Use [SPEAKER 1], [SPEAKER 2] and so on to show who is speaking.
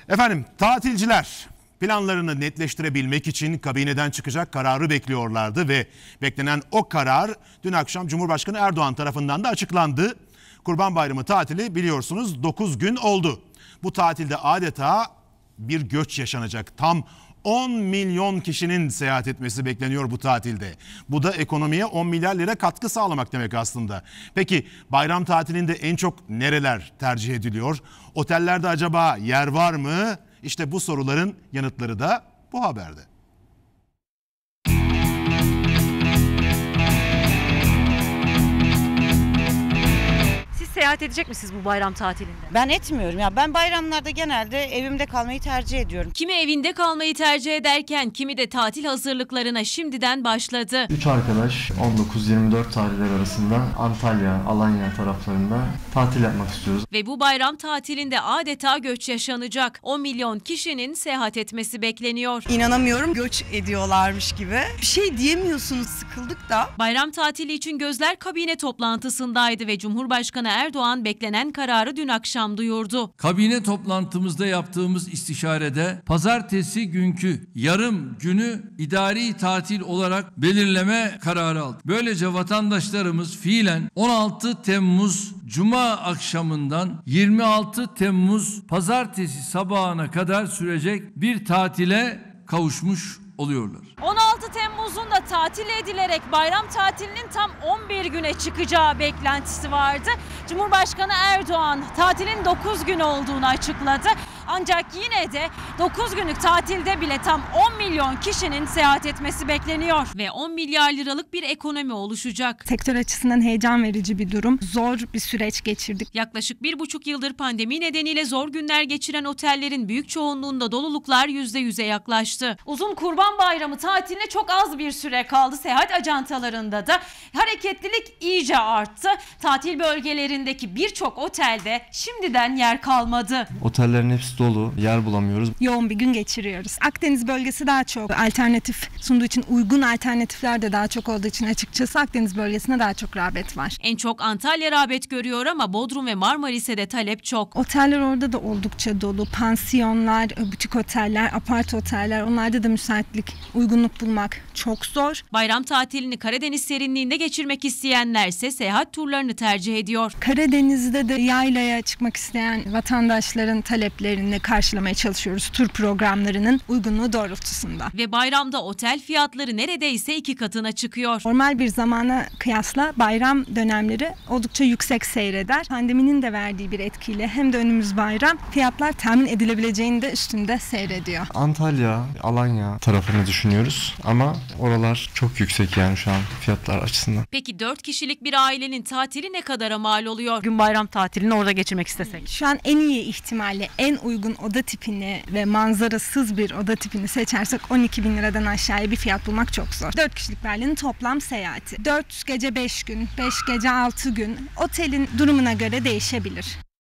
[SPEAKER 1] Efendim, tatilciler planlarını netleştirebilmek için kabineden çıkacak kararı bekliyorlardı ve beklenen o karar dün akşam Cumhurbaşkanı Erdoğan tarafından da açıklandı. Kurban Bayramı tatili biliyorsunuz 9 gün oldu. Bu tatilde adeta bir göç yaşanacak. Tam 10 milyon kişinin seyahat etmesi bekleniyor bu tatilde. Bu da ekonomiye 10 milyar lira katkı sağlamak demek aslında. Peki bayram tatilinde en çok nereler tercih ediliyor? Otellerde acaba yer var mı? İşte bu soruların yanıtları da bu haberde.
[SPEAKER 2] Seyahat edecek misiniz bu bayram tatilinde?
[SPEAKER 3] Ben etmiyorum ya. Ben bayramlarda genelde evimde kalmayı tercih ediyorum.
[SPEAKER 2] Kimi evinde kalmayı tercih ederken kimi de tatil hazırlıklarına şimdiden başladı.
[SPEAKER 4] 3 arkadaş 19-24 tarihler arasında Antalya, Alanya taraflarında tatil yapmak istiyoruz.
[SPEAKER 2] Ve bu bayram tatilinde adeta göç yaşanacak. 10 milyon kişinin seyahat etmesi bekleniyor.
[SPEAKER 5] İnanamıyorum, göç ediyorlarmış gibi. Bir şey diyemiyorsunuz, sıkıldık da.
[SPEAKER 2] Bayram tatili için gözler kabine toplantısındaydı ve Cumhurbaşkanı Erdoğan beklenen kararı dün akşam duyurdu.
[SPEAKER 6] Kabine toplantımızda yaptığımız istişarede pazartesi günkü yarım günü idari tatil olarak belirleme kararı aldık. Böylece vatandaşlarımız fiilen 16 Temmuz Cuma akşamından 26 Temmuz Pazartesi sabahına kadar sürecek bir tatile kavuşmuş oluyorlar.
[SPEAKER 2] 16 Temmuz'un da tatil edilerek bayram tatilinin tam 11 güne çıkacağı beklentisi vardı. Cumhurbaşkanı Erdoğan tatilin 9 gün olduğunu açıkladı. Ancak yine de 9 günlük tatilde bile tam 10 milyon kişinin seyahat etmesi bekleniyor. Ve 10 milyar liralık bir ekonomi oluşacak.
[SPEAKER 7] Sektör açısından heyecan verici bir durum. Zor bir süreç geçirdik.
[SPEAKER 2] Yaklaşık 1,5 yıldır pandemi nedeniyle zor günler geçiren otellerin büyük çoğunluğunda doluluklar %100'e yaklaştı. Uzun Kurban Bayramı tatiline çok az bir süre kaldı. Seyahat ajantalarında da hareketlilik iyice arttı. Tatil bölgelerindeki birçok otelde şimdiden yer kalmadı.
[SPEAKER 4] Otellerin hepsi dolu, yer bulamıyoruz.
[SPEAKER 7] Yoğun bir gün geçiriyoruz. Akdeniz bölgesi daha çok alternatif sunduğu için, uygun alternatifler de daha çok olduğu için açıkçası Akdeniz bölgesine daha çok rağbet var.
[SPEAKER 2] En çok Antalya rağbet görüyor ama Bodrum ve Marmaris'e de talep çok.
[SPEAKER 7] Oteller orada da oldukça dolu. Pansiyonlar, butik oteller, apart oteller, onlarda da müsaitlik, uygunluk bulmak çok zor.
[SPEAKER 2] Bayram tatilini Karadeniz serinliğinde geçirmek isteyenlerse seyahat turlarını tercih ediyor.
[SPEAKER 7] Karadeniz'de de yaylaya çıkmak isteyen vatandaşların taleplerini karşılamaya çalışıyoruz tur programlarının uygunluğu doğrultusunda.
[SPEAKER 2] Ve bayramda otel fiyatları neredeyse 2 katına çıkıyor.
[SPEAKER 7] Normal bir zamana kıyasla bayram dönemleri oldukça yüksek seyreder. Pandeminin de verdiği bir etkiyle hem de önümüz bayram, fiyatlar tahmin edilebileceğinin de üstünde seyrediyor.
[SPEAKER 4] Antalya, Alanya tarafını düşünüyoruz ama oralar çok yüksek yani şu an fiyatlar açısından.
[SPEAKER 2] Peki 4 kişilik bir ailenin tatili ne kadara mal oluyor?
[SPEAKER 3] Gün bayram tatilini orada geçirmek istesek.
[SPEAKER 7] Şu an en iyi ihtimalle en uygun oda tipini ve manzarasız bir oda tipini seçersek 12 bin liradan aşağıya bir fiyat bulmak çok zor. 4 kişilik Berlin'in toplam seyahati. 4 gece 5 gün, 5 gece 6 gün otelin durumuna göre değişebilir.